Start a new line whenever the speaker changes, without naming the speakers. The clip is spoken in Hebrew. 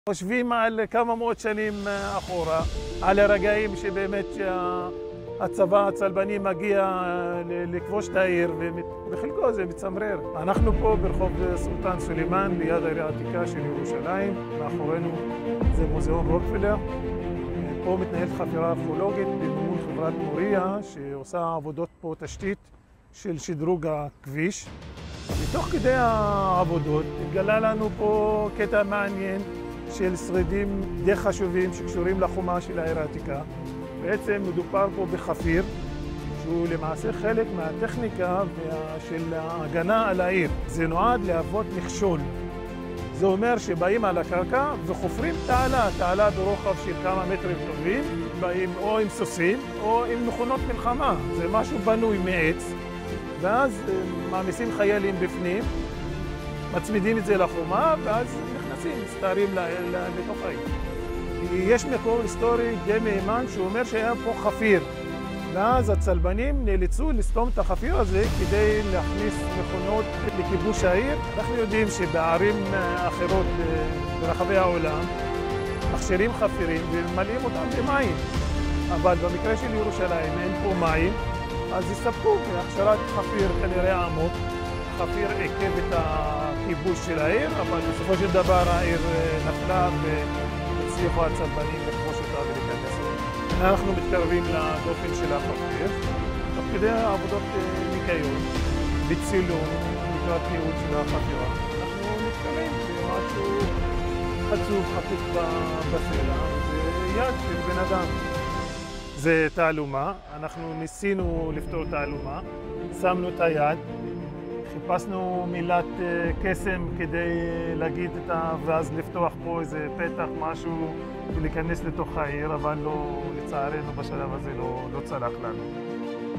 חושבים על כמה מאות שנים אחורה, על הרגעים שבאמת הצבא הצלבני מגיע לכבוש את העיר, ובחלקו זה מצמרר. אנחנו פה ברחוב סולטן סולימאן, ליד העיר העתיקה של ירושלים. מאחורינו זה מוזיאון רוקפלר. פה מתנהלת חפירה ארכיאולוגית במימון חברת מוריה, שעושה עבודות פה תשתית של שדרוג הכביש. ותוך כדי העבודות התגלה לנו פה קטע מעניין של שרידים די חשובים שקשורים לחומה של העיר העתיקה. בעצם מדובר פה בחפיר, שהוא למעשה חלק מהטכניקה של ההגנה על העיר. זה נועד להוות מכשול. זה אומר שבאים על הקרקע וחופרים תעלה ברוחב של כמה מטרים טובים, באים או עם סוסים או עם מכונות מלחמה. זה משהו בנוי מעץ, ואז מעמיסים חיילים בפנים, מצמידים את זה לחומה, ואז מסתערים לתוך העיר. יש מקור היסטורי די מהימן שאומר שהיה פה חפיר, ואז הצלבנים נאלצו לסתום את החפיר הזה כדי להכניס מכונות לכיבוש העיר. אנחנו יודעים שבערים אחרות ברחבי העולם מכשירים חפירים וממלאים אותם במים, אבל במקרה של ירושלים אין פה מים, אז הסתפקו בהכשרת חפיר כנראה עמוק. החפיר עיכב את הכיבוש של העיר, אבל בסופו של דבר העיר נפלה והצליחו הצלבנים לכבוש אותה ולהיכנס אליה. אנחנו מתקרבים לדופן של החפיר, תוך כדי עבודות ניקיון וצילום לקראת ייעוד של החפירה. אנחנו נתקלים במשהו חצוף חקוק בסלע, זה יד של בן אדם. זה תעלומה, אנחנו ניסינו לפתור תעלומה, שמנו את היד, חיפשנו מילת קסם כדי להגיד ואז לפתוח פה איזה פתח, משהו, ולהיכנס לתוך העיר, אבל לא, לצערנו בשלב הזה לא צלח לנו.